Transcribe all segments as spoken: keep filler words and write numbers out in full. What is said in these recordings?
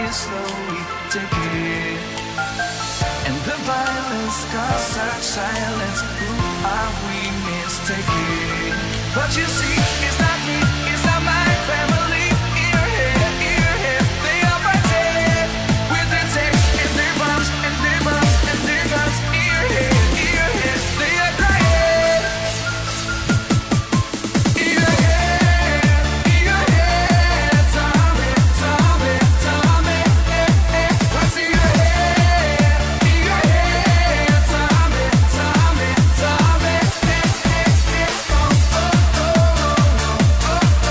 is slowly taking, and the violence causes such silence. Who are we mistaken? But you see, it's not me, it's not my family. In your head, in your head, they are fighting with their tanks and their bombs and their bombs and their guns. In your head, in your head, they are crying. In your head, in your head, tell me, tell me, tell me, eh, eh, what's in your head? In your head, tell me, tell me, tell me, eh, eh, eh, oh, oh, oh, oh, oh,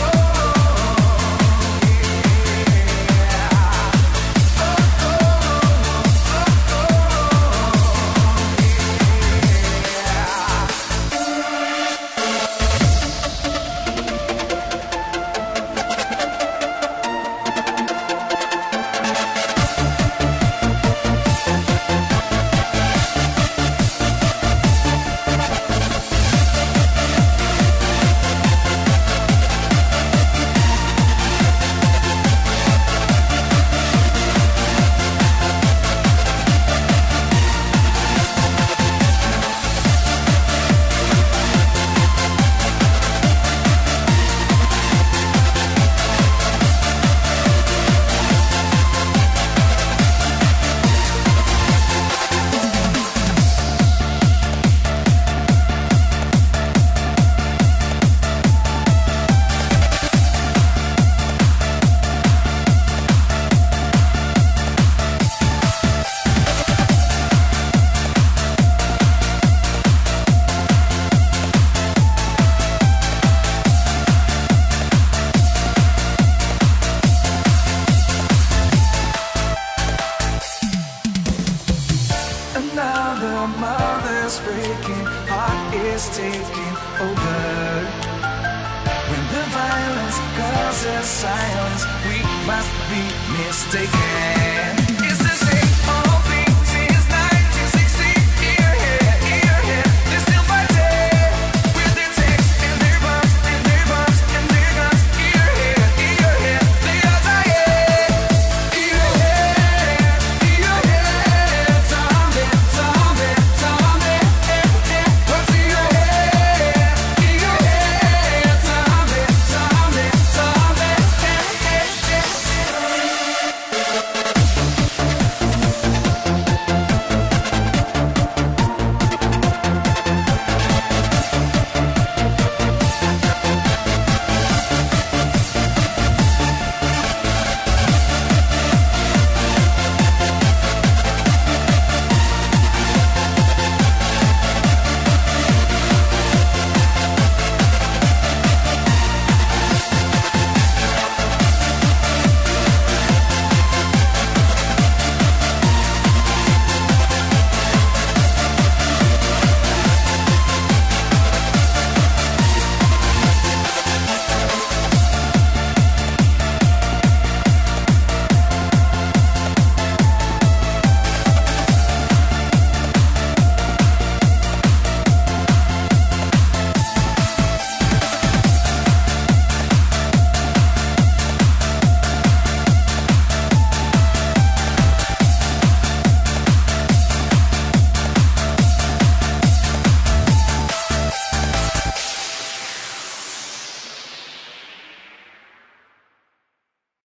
another mother's breaking, heart is taking over. When the violence causes silence, we must be mistaken.